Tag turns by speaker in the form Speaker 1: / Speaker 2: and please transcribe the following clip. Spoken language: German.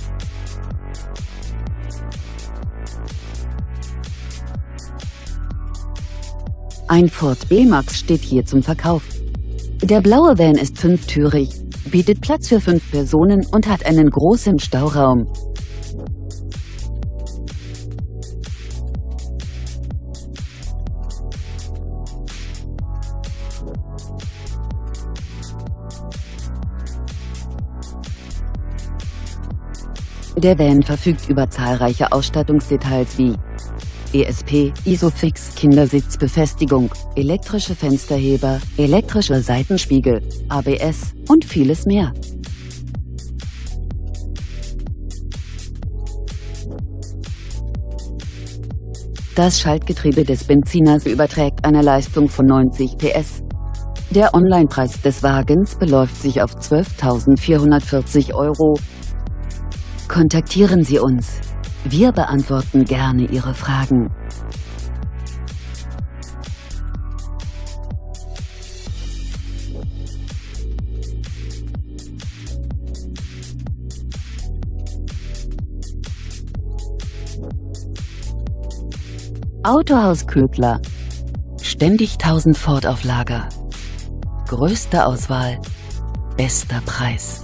Speaker 1: Ein Ford B-Max steht hier zum Verkauf. Der blaue Van ist fünftürig, bietet Platz für 5 Personen und hat einen großen Stauraum. Der Van verfügt über zahlreiche Ausstattungsdetails wie ESP, Isofix, Kindersitzbefestigung, elektrische Fensterheber, elektrische Seitenspiegel, ABS und vieles mehr. Das Schaltgetriebe des Benziners überträgt eine Leistung von 90 PS. Der Onlinepreis des Wagens beläuft sich auf 12.440 €. Kontaktieren Sie uns. Wir beantworten gerne Ihre Fragen. Autohaus Ködler. Ständig 1000 Ford auf Lager. Größte Auswahl, bester Preis.